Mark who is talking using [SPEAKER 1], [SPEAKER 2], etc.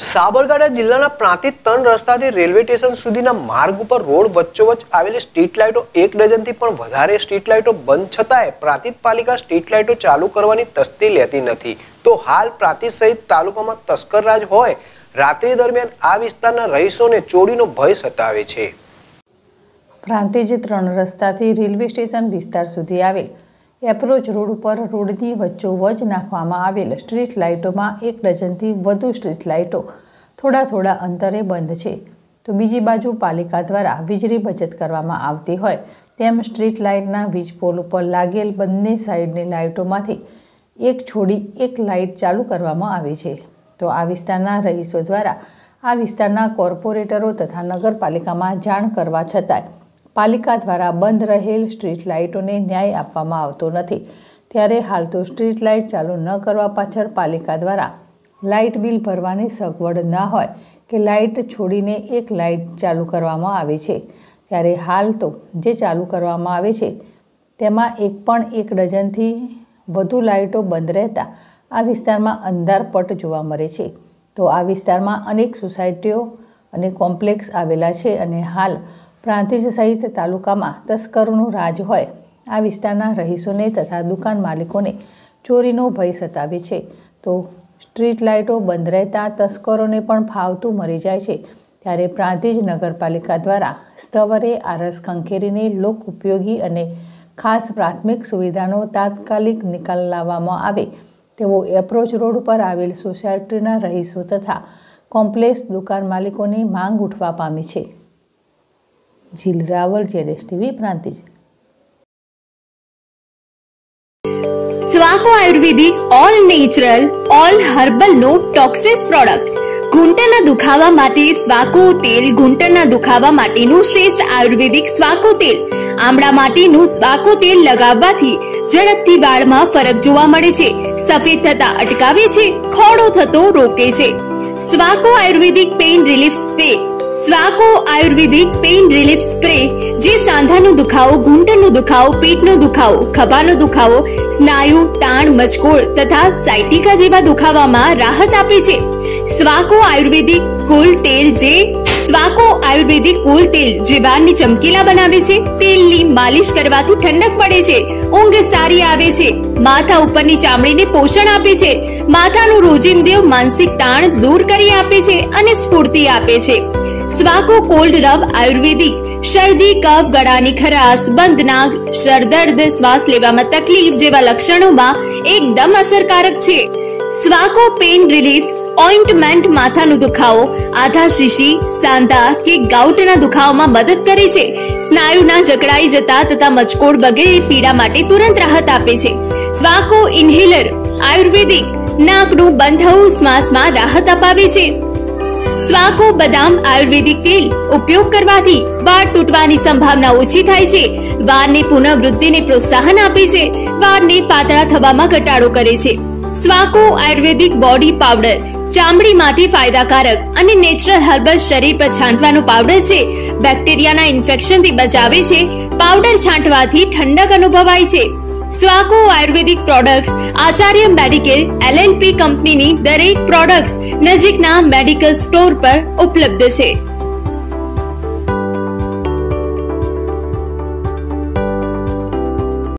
[SPEAKER 1] સાબરકાંઠા જિલ્લાના Prantij 3 રસ્તાથી railway station સુધીના માર્ગ ઉપર રોડ વચ્ચોવચ્ચ આવેલી સ્ટ્રીટ લાઇટો 1 ડઝનથી પણ વધારે સ્ટ્રીટ લાઇટો બંધ છતાંય પ્રાંતિજ પાલિકા સ્ટ્રીટ લાઇટો ચાલુ કરવાની તસ્દી લેતી નથી। તો હાલ પ્રાંતિજ સહિત તાલુકામાં તસ્કરરાજ હોય રાત્રિ દરમિયાન આ વિસ્તારના રહીશોને ચોરીનો ભય સતાવે છે।
[SPEAKER 2] પ્રાંતિજ 3 રસ્તાથી રેલવે સ્ટેશન વિસ્તાર સુધી આવેલ એપ્રોચ રોડ ઉપર રોડની વચ્ચોવચ્ચ નાખવામાં આવેલ સ્ટ્રીટ લાઇટોમાં 1 ડઝનથી વધુ સ્ટ્રીટ લાઇટો થોડા અંતરે બંધ છે। તો બીજી બાજુ પાલિકા દ્વારા વીજળી બચત કરવામાં આવતી હોય તેમ સ્ટ્રીટ લાઇટના વીજ પોલ ઉપર લાગેલ બંને સાઈડની લાઇટોમાંથી એક છોડી એક લાઇટ ચાલુ કરવામાં આવી છે। તો આ વિસ્તારના રહીશો દ્વારા આ વિસ્તારના કોર્પોરેટરો તથા નગરપાલિકામાં જાણ કરવા છતાંય પાલિકા દ્વારા બંધ રહેલ સ્ટ્રીટ લાઇટોને ન્યાય આપવામાં આવતો નથી। ત્યારે હાલ તો સ્ટ્રીટ લાઇટ ચાલુ ન કરવા પાછળ પાલિકા દ્વારા લાઇટ બિલ ભરવાની સગવડ ન હોય કે લાઇટ છોડીને એક લાઇટ ચાલુ કરવામાં આવે છે। ત્યારે હાલ તો જે ચાલુ કરવામાં આવે છે તેમાં 1 ડઝનથી વધુ લાઇટો બંધ રહેતા આ વિસ્તારમાં અંધારપટ જોવા મળે છે। તો આ વિસ્તારમાં અનેક સોસાયટીઓ અને કોમ્પ્લેક્સ આવેલા છે અને હાલ પ્રાંતિજ સહિત તાલુકામાં તસ્કરોનું રાજ હોય આ વિસ્તારના રહીશોને તથા દુકાન માલિકોને ચોરીનો ભય સતાવે છે। તો સ્ટ્રીટ લાઇટો બંધ રહેતા તસ્કરોને પણ ફાવતું મરી જાય છે। ત્યારે પ્રાંતિજ નગરપાલિકા દ્વારા સ્થવરે આરસ ખંખેરીને લોક ઉપયોગી અને ખાસ પ્રાથમિક સુવિધાનો તાત્કાલિક નિકાલ લાવવામાં આવે તેવો એપ્રોચ રોડ પર આવેલ સોસાયટીના રહીશો તથા કોમ્પ્લેક્સ દુકાન માલિકોની માંગ ઉઠવા પામી છે। Jil Raval, ZSTV, Prantij.
[SPEAKER 3] Swako ayurvedic all natural all herbal no toxins product ઘૂંટણના દુખાવા માટે સ્વાકો તેલ, ઘૂંટણના દુખાવા માટેનું શ્રેષ્ઠ આયુર્વેદિક સ્વાકો તેલ, આમળા માટેનું સ્વાકો તેલ લગાવવાથી ઝડપથી વાળમાં ફરક જોવા મળે છે, સફેદ થતા અટકાવે છે, ખોડો થતો રોકે છે। Swako ayurvedic pain relief spray Swako ayurvedic pain relief spray જે સાંધાનો દુખાવો, ઘૂંટણનો દુખાવો, પેટનો દુખાવો, ખભાનો દુખાવો, સ્નાયુ તાણ, મચકોડ તથા સાયટિકા જેવા દુખાવામાં રાહત આપે છે। સ્વાકો આયુર્વેદિક કુલ તેલ જે વાળને ચમકીલા બનાવે છે। તેલની માલિશ કરવાથી ઠંડક પડે છે, ઊંઘ સારી આવે છે, માથા ઉપરની ચામડીને પોષણ આપે છે, માથાનું રોજિંદુ માનસિક તાણ દૂર કરી આપે છે અને સ્ફૂર્તિ આપે છે। સ્વાકો કોલ્ડ રબ આયુર્વેદિક શરદી, કફ, ગળાની ખરાશ, બંધ નાક, સરદર્દ, શ્વાસ લેવામાં તકલીફ જેવા લક્ષણોમાં એકદમ અસરકારક છે। સ્વાકો પેઇન રિલીફ ઓઇન્ટમેન્ટ માથાનો દુખાવો, આધા શીશી, સાંધા કે ગાઉટના દુખાવામાં મદદ કરે છે, સ્નાયુના જકડાઈ જતા તથા મચકોડ વગેરે પીડા માટે તુરંત રાહત આપે છે। સ્વાકો ઇન્હેલર આયુર્વેદિક નાકનું બંધ થવું, શ્વાસમાં રાહત અપાવે છે। સ્વાકો બદામ આયુર્વેદિક તેલ ઉપયોગ કરવાથી વાળ તૂટવાની સંભાવના ઓછી થાય છે, વાળની પુનઃવૃદ્ધિને પ્રોત્સાહન આપે છે, વાળને પાતળા થવામાં ઘટાડો કરે છે। સ્વાકો આયુર્વેદિક બોડી પાવડર ચામડી માટે ફાયદાકારક અને નેચરલ હર્બલ શરીર પર છાંટવાનો પાવડર છે, બેક્ટેરિયાના ઇન્ફેક્શનથી બચાવે છે, પાવડર છાંટવાથી ઠંડક અનુભવાય છે। Swako ayurvedic products Acharya medical LLP કંપનીની દરેક પ્રોડક્ટ્સ નજીકના મેડિકલ સ્ટોર પર ઉપલબ્ધ છે।